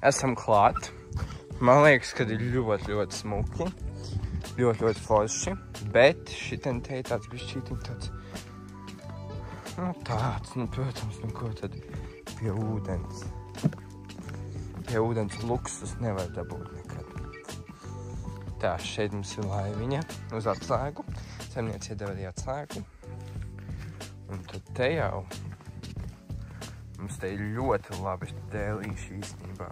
esam klāt. Man liekas, ka ir ļoti smuki. Ļoti forši. Bet šitien te ir tāds bišķītiņ tāds... protams, ko tad pie ūdens. Pie ūdens luksus nevar dabūt nekad. Tā, šeit mums ir laiviņa uz atslēgu. Saimniece iedeva arī atslēgu. Un tad te jau mums te ir ļoti labi dēlīši īstenībā.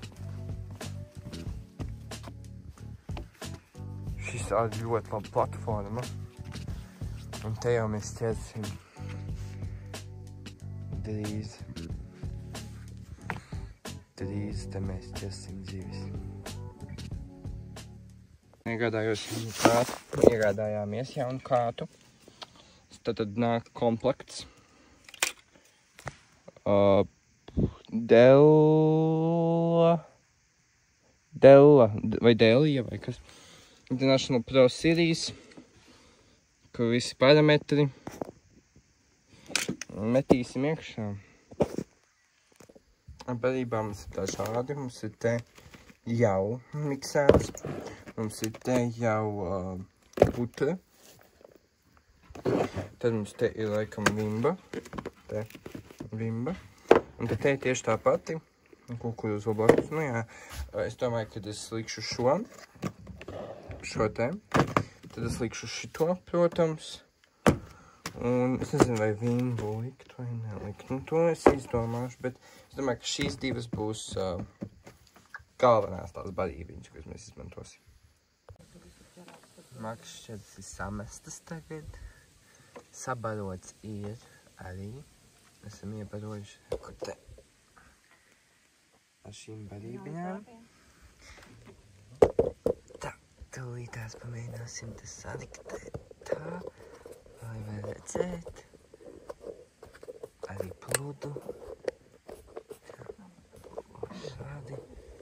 Šis ir ļoti laba platforma. Un te jau mēs ķersim drīz te mēs ķersim zivis. Iegādājāmies jaunu kātu. Tad nāk komplekts. Delia vai kas? International Pro Series, kur visi parametri. Metīsim iekšā. Barībā mums ir dažādi. Mums ir te jau miksēts. Mums ir te jau putra. Tad mums te ir laikam vimba. Te vimba. Un te ir tieši tā pati. Kukurūzu blakus. Nu jā, es domāju, kad es likšu šo te. Tad es likšu šito, protams. Un es nezinu, vai vimbu likt vai nelikt. Nu, to es izdomāšu, bet es domāju, ka šīs divas būs galvenās tās barībiņas, kuras mēs izmantosim. Makas šķiet ir samestas tagad. Sabarots ir arī. Esam iebarojuši kur te ar šīm barībiņām. Tā, tūlītās pamēģināsim tas saliktēt tā. Lai var redzēt arī pludu. Šādi.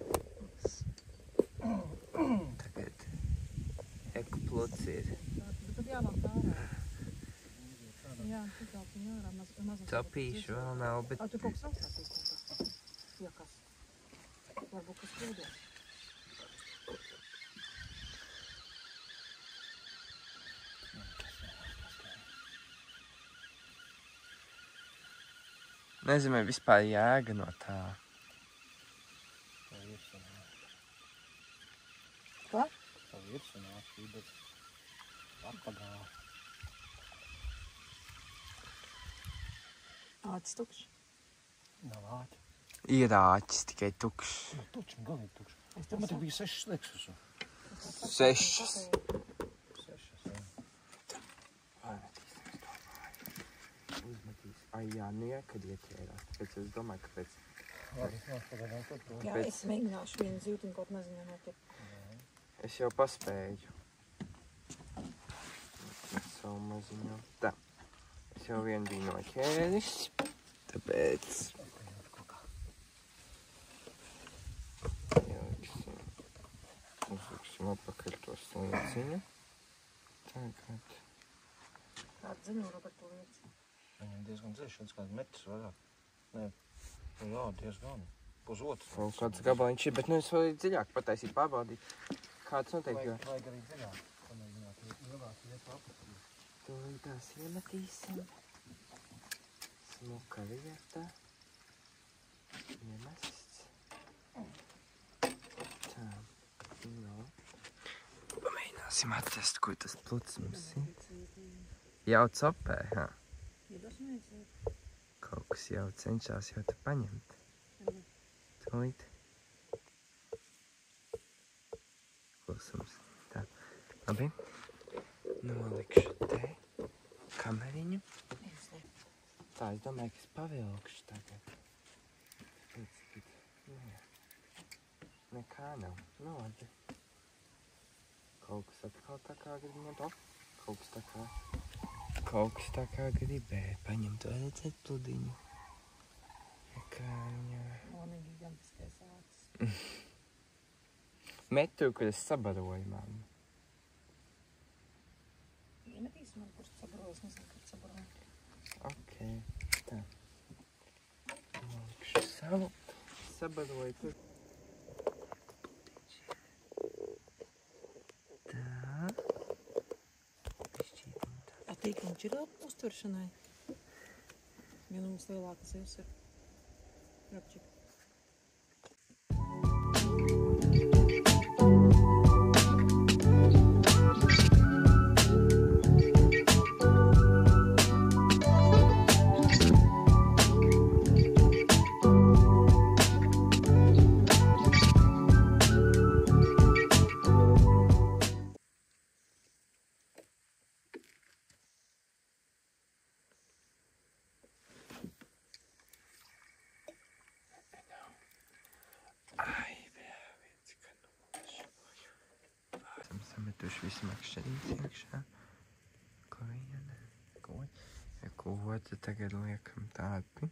Tagad ekopluds ir. Topīšu vēl nav, bet... Nezinu, vai vispār jēga no tā. Ko? Tā virsunās, bet atpagā. Āķis tukšs. Nav āķi. Ir āķis, tikai tukšs. Tukšs, galīgi tukšs. Man te bija 6 slēksus. 6. Ai, jā, niekad ieķērās, tāpēc es domāju, ka pēc... Jā, es mēģināšu vienu zīvtiņu kaut maziņā notiek. Es jau paspēju. Es savu maziņu. Tā. Es jau vienu biju noķēris, tāpēc... Uzliksim apakaļ to slīciņu. Tagad... Kādu dziļumu par to lieci? Viņam diezgan dziļš, šāds kāds metrs vairāk. Nē, jā, diezgan. Pusotrs. Kaut kāds gabaliņš ir, bet nu es vēl dziļāk pataisīt, pārbaudīt. Kāds noteikti, jo... Vajag arī dziļāk. Pamēģināt lielāk iet apakaļ. Tūlītās iemetīsim. Smuka vieta. Iemests. Tā. No. Pamēģināsim atrast, kur tas pluts mums ir. Jau copē, ha? Kaut kas jau cenšās jau te paņemt. Tūlīt. Klusums. Tā. Labi. Nolikšu te kameriņu. Tā, es domāju, ka es pavilkšu tagad. Nekā nav. Nu, labi. Kaut kas atkal tā kā grib no to. Kaut kas tā kā gribēja paņemt, vai redzēt pludiņu. Ekrāņā. Man ir gigantiskais ācis. Metru, kur es sabaroju, mamma. Iemetīsim, man kurš sabaroju, es nezinu, kad sabaroju. Ok, tā. Nolikšu savu. Sabaroju tur. tīkliņš ir uztveršanai. Ja mums lielākas zivs ir. Rapčik. Sametuši visi makšķerīti iekšā. Klieni. Kota tagad liekam tāpi.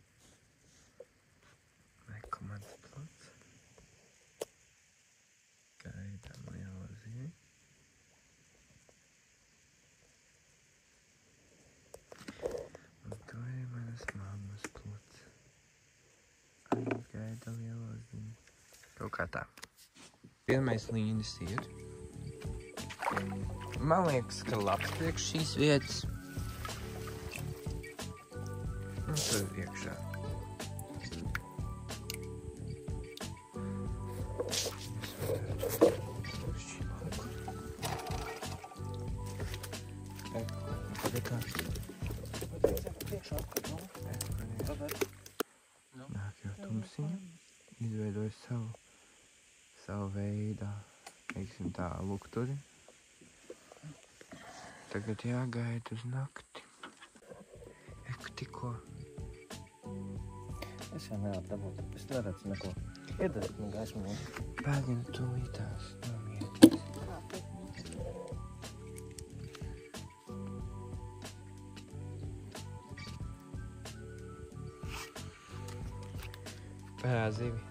Nekomants plots. Gaidām lielo zivi. Un to ir manas mammas plots. Gaida lielo zivi. Kaut kā tā. Pirmais līnis ir. Man liekas, ka labs priekš šīs vietas. Un tur iekšā. Nāk jau tumsiņa. Izveidoju savu veidā, teiksim tā, lukturi. Tagad jāgaida uz nakti. Eku tikko. Es jau nevaru dabūt. Es neredzu neko. Iedariet man gaismu mūsu. Pēdien tūlītās nomietas. Parād zivi.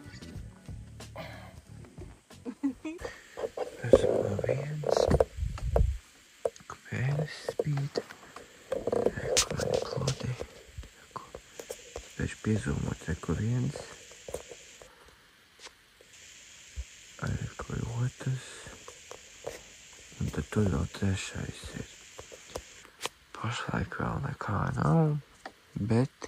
Esmu viens. Pēdas spīd. Reku mani plodi. Pēc piezūmot reku viens. Reku otrs. Un tad tur vēl trešais ir. Pašlaik vēl nekā nav, bet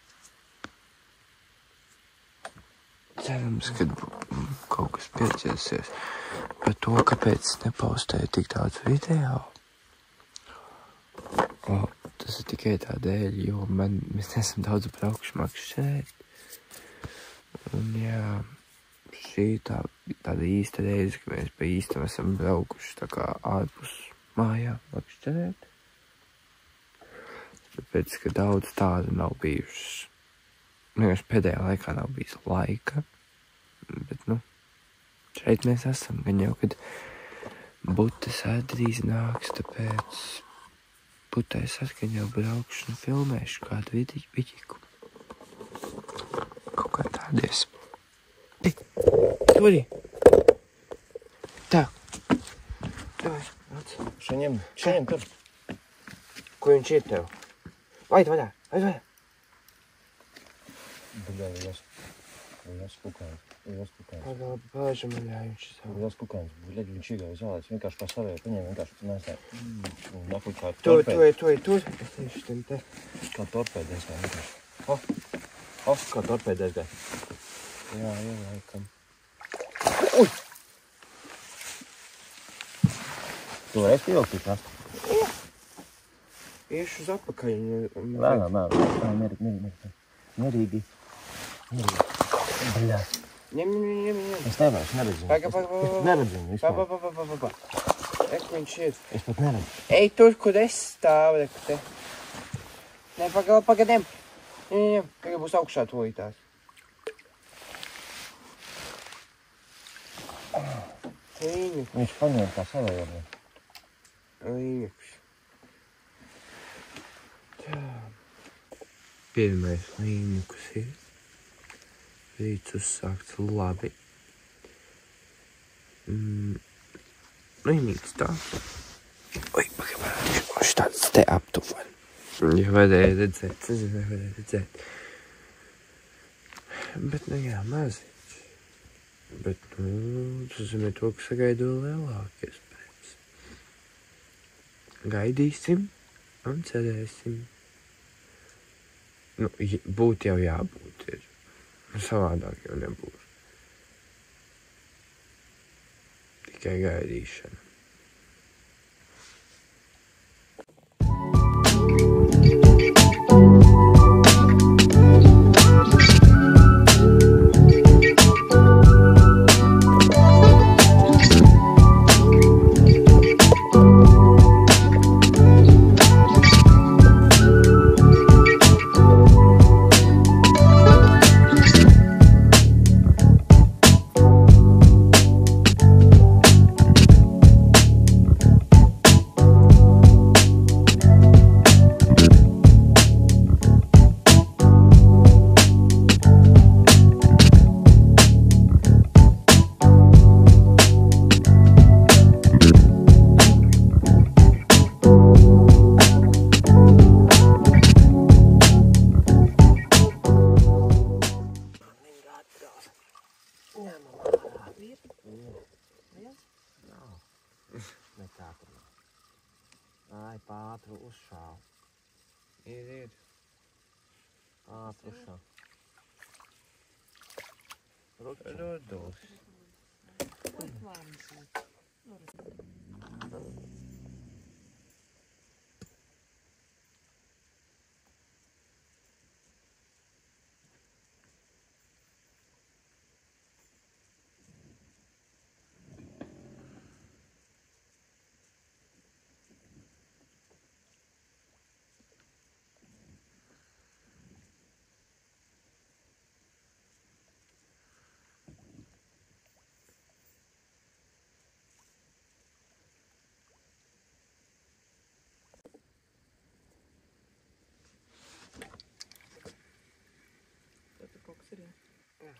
cerams, ka kaut kas pieķersies par to, kāpēc nepostēju tik daudz video. Tas ir tikai tādēļ, jo mēs neesam daudz braukuši makšķerēt. Un jā, šī tāda īsta reize, ka mēs pa īstam esam braukuši tā kā ārpus mājām makšķerēt. Tāpēc, ka daudz tādu nav bijušas. Vienkārši pēdējā laikā nav bijis laika. Bet, šeit mēs esam. Gan jau, kad Butes drīz nāks, tāpēc Butais gan jau braukšu un filmēšu kādu vidiku. Kaut kā tādies. Turi! Tā. Šaņem tur. Ko viņš ir tev? Vaid vaļā! Liels kukains. Pagāla bāža maļā viņš savu. Liels kukains. Viņš iegāja zālēs. Vienkārši kā savēja paņēma, vienkārši nesēja. Un nakuļ kā Tur. torpēd. Es tieši tam te. Kā torpēdēs gāja vienkārši. Kā torpēdēs gāja. Jā, laikam. Uj! Tu varēsi pievilkt rast? Jā. Iešu uz apakaļ. Mierīgi. Bļā. Ņem. Es neredzu. Paga. Neredzu vispār. Pa. Ek viņš ir. Es pat neredzu. Ej tur, kur es stāvu, reku te. Nē, pagadiem. Ņem. Tagad būs augšā tolītās. Līņuks. Viņš paņēma kā savējā. Līņuks. Tā. Pirmais līņuks ir. Rīts uzsākts labi. Līnīts tā. Oi, pagaidām, tāds te aptuveni. Ja varēja redzēt, es nevarēju redzēt. Bet, jā, maziņš. Bet, tas nozīmē to, ka sagaidu lielākies pēc. Gaidīsim. Un cerēsim. Nu, būt jau jābūt ir. Savādāk jau nebūs. Tikai gaidīšana. Ai, pātru uzšāv. Ir. Pātru uzšāv. Rudolfs. Kaut kas ir, jā?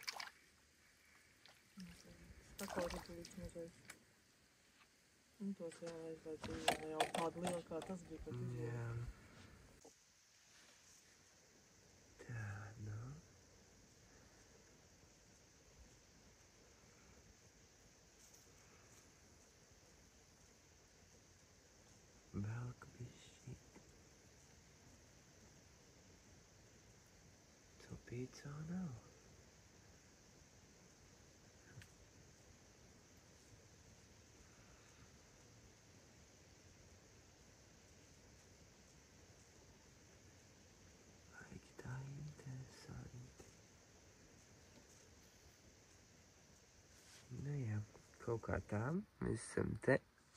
Pakaudzi tu līdz mazais. Un tos jālaid, lai tu jau tāda liela kā tas bija, ko tu izvēlēji. Jā. Tā, nu. Velk bišķīt. Tu pīcā nav. Nu jā, kaut kā tā, mēs esam te.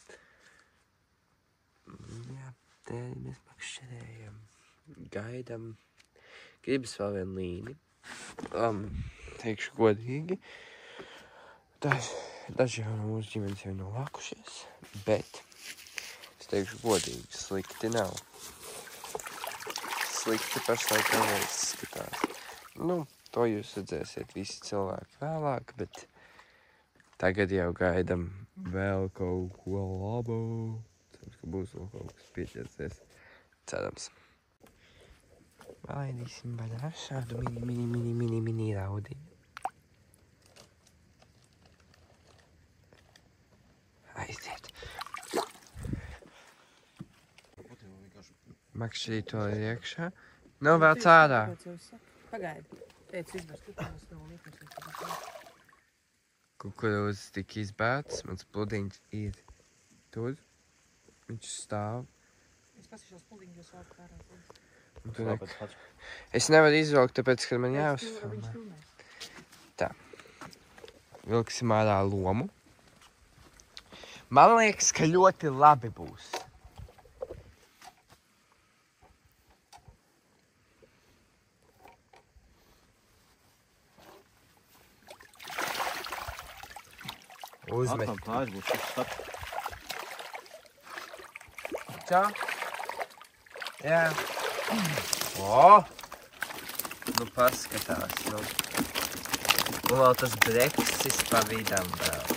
Jā, te mēs makšķerējam, gaidam. Gribas vēl vienu līni. Teikšu godīgi. Daži jau no mūsu ģimenes jau novākušies, bet es teikšu godīgi, slikti nav. Slikti pašlaik nav izskatās. Nu, to jūs redzēsiet visi cilvēki vēlāk, bet tagad jau gaidam vēl kaut ko labu. Cerams, ka būs vēl kaut kas pieķersies. Cerams. Palaidīsim vaļā šādu mini raudiņu. Aiziet. Makšķīt to iekšā. Nav vēl cārā. Pagaidi. Teicu, izbērs kukurūzas nav liekums. Kukurūzas tika izbērts. Mans pludiņš ir tur. Viņš stāv. Es pasīšos pludiņu, jūs vēl Es kārā. Es nevaru izvilkt, tāpēc, ka man jāuzfilmē. Tā. Vilksim ārā lomu. Man liekas, ka ļoti labi būs. Uzmet. Atkal tā aizbūt šis skat. Tā. Jā. O! Nu paskatās, nu. Un vēl tas breksis pa vidam vēl.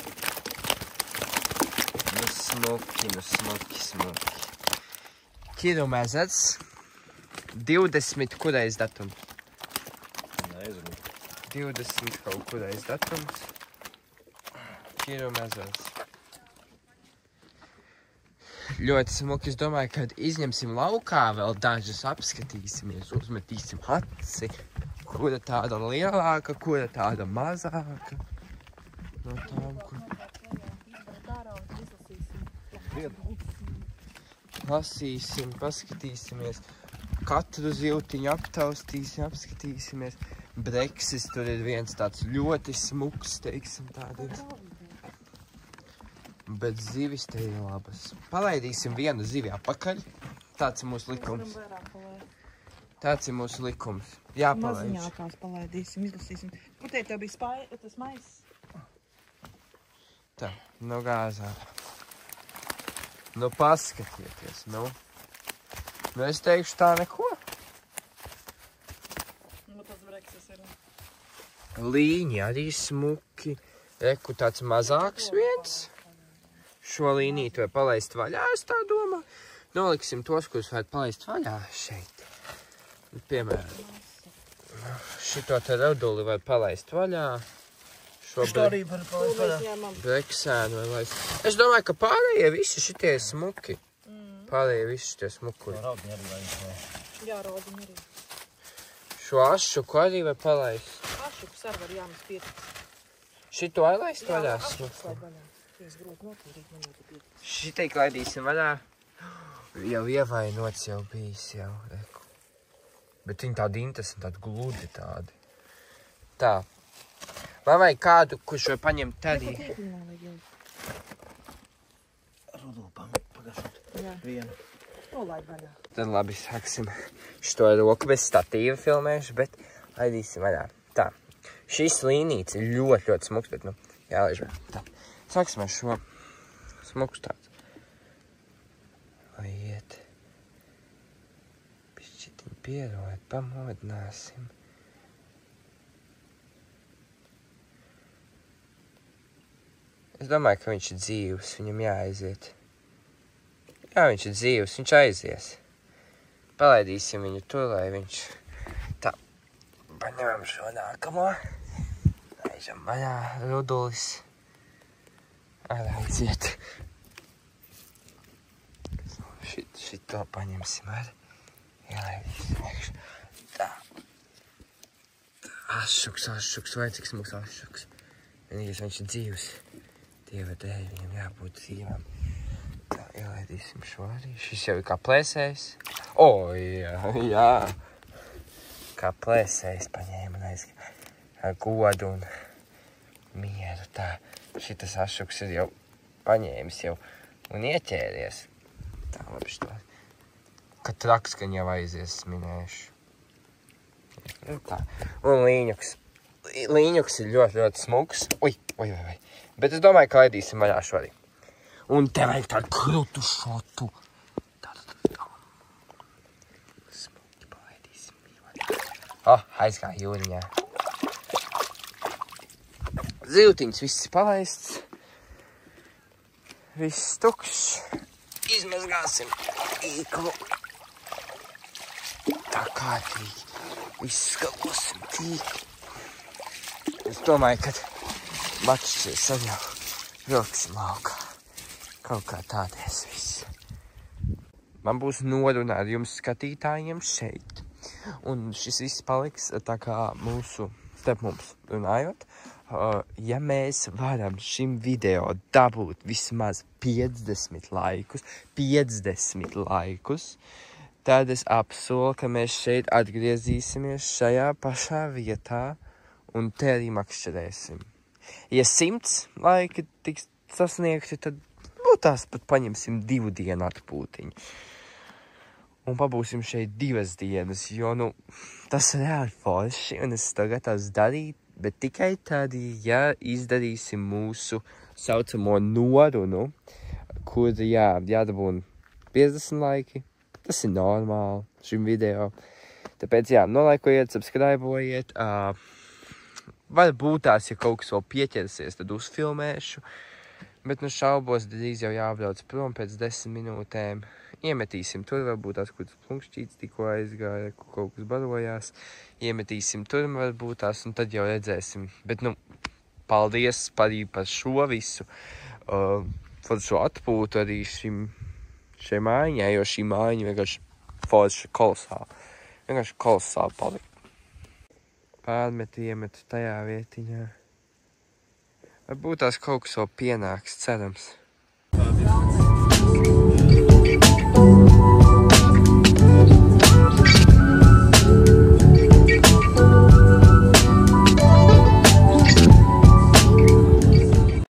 Nu smuki. Kiru mezats. 20 kurais datums? Nezinu. 20 kaut kurais datums. Kiru mezats. ļoti smuki. Es domāju, kad izņemsim laukā vēl dažas, apskatīsimies, uzmetīsim aci. Kura tāda lielāka, kura tāda mazāka. No tām, kur... Lasīsim, paskatīsimies. Katru zivtiņu aptaustīsim, apskatīsimies. Breksis tur ir viens tāds ļoti smuks, teiksim tādiem. Bet zivis te ir labas. Palaidīsim vienu zivi apakaļ. Tāds ir mūsu likums. Tāds ir mūsu likums. Jāpalaidž. Maziņākās palaidīsim, izlasīsim. Kur te tev bija tas maiss? Tā, no gāzā. Nu, paskatieties, nu. Nu, es teikšu tā neko. Nu, tas breksis ir. Līņi arī smuki. Reku tāds mazāks viens. Šo līnīti vai palaist vaļā, es tā domāju. Noliksim tos, kurus vajag palaist vaļā šeit. Piemēram, šito te rauduli vajag palaist vaļā. Šo arī var palaist vaļā. Breksēnu vai laist. Es domāju, ka pārējie visi šitie ir smuki. Pārējie visi šitie smukuri. Raudiņi arī vajag. Jā, raudiņi arī. Šo ašuku arī vai palaist. Ašukus arī var jāmas pietikt. Šito arī laist vaļā ašukus smuku. laid vaļā. Es grūti notīrīt, man jau te pietikt. Šiteik laidīsim vaļā. Jau ievainots jau bijis jau, reku. Bet viņi tādi interesanti, tādi gludi tādi. Tā. Man vajag kādu, kurš vai paņemt arī. Rudulu pagašot. Jā. Vienu. To laid vaļā. Tad labi, sāksim. Šito roku bez statīva filmēšu, bet laidīsim vaļā. Tā. Šis līnīts ir ļoti, ļoti smuks, bet, nu, jālaiž vaļā. Tā. Sāksim ar šo smuks tāds. Lai iet. Pišķitiņ pierod, pamodināsim. Es domāju, ka viņš ir dzīvs, viņam jāaiziet. Jā, viņš ir dzīvs, viņš aizies. Palaidīsim viņu tur, lai viņš... Tā, paņemam šo nākamo. Aižam vaļā, rudulis. Aiziet. Šito paņemsim ar. Ielaidīsim iekšā. Tā. Ašuks, vai cik smuks ašuks. Vienīgais viņš ir dzīvs. Dieva dēļ, viņam jābūt dzīvam. Tā, ielaidīsim šo arī. Šis jau ir kā plēsējs. O, jā. Kā plēsējs paņēma ar godu un mieru. Tā, šitas ašuks ir jau paņēmis jau un ieķēries. Tā, labi šito. Kad traks, ka jau aizies, minēšu. Tā. Un līņuks. Līņuks ir ļoti, ļoti smuks. Ui. Bet es domāju, ka laidīsim vaļā šo arī. Un te vajag tādu krutu šotu. Tādu. Smuki palaidīsim. Aizgāja jūriņā. Zivtiņas viss palaists. Viss tukšs. Izmazgāsim tīklu. Tā kārtīgi. Izskalosim tīklu. Es domāju, ka mačs sad jau vilksim laukā. Kaut kā tādēs viss. Man būs noruna ar jums skatītājiem šeit. Un šis viss paliks tā kā mūsu, starp mums runājot. Ja mēs varam šim video dabūt vismaz 50 laikus, tad es apsolu, ka mēs šeit atgriezīsimies šajā pašā vietā un te arī makšķerēsim. Ja 100 laiki tiks sasniegti, tad tās pat paņemsim 2 dienu atpūtiņu. Un pabūsim šeit 2 dienas, jo, tas ir reāli forši, un es to gatavs darīt, bet tikai tad, ja izdarīsim mūsu saucamo norunu, kur, jādabūn 50 laiki. Tas ir normāli šim video. Tāpēc, nolaikojiet, subscribe-ojiet. Varbūt tās, ja kaut kas vēl pieķersies, tad uzfilmēšu. Bet, šaubos, drīz jau jābrauc prom pēc 10 minūtēm. Iemetīsim tur, varbūt tās, kur tas plunkšķīts tikko aizgāja, kaut kas barojās. Iemetīsim tur, varbūt tās, un tad jau redzēsim. Bet, paldies par šo visu. Par šo atpūtu arī šai mājiņai, jo šī mājiņa vienkārši forši kolosāli. Vienkārši kolosāli palika. Pārmetu iemetu tajā vietiņā. Varbūt tās kaut kas vēl pienāks, cerams.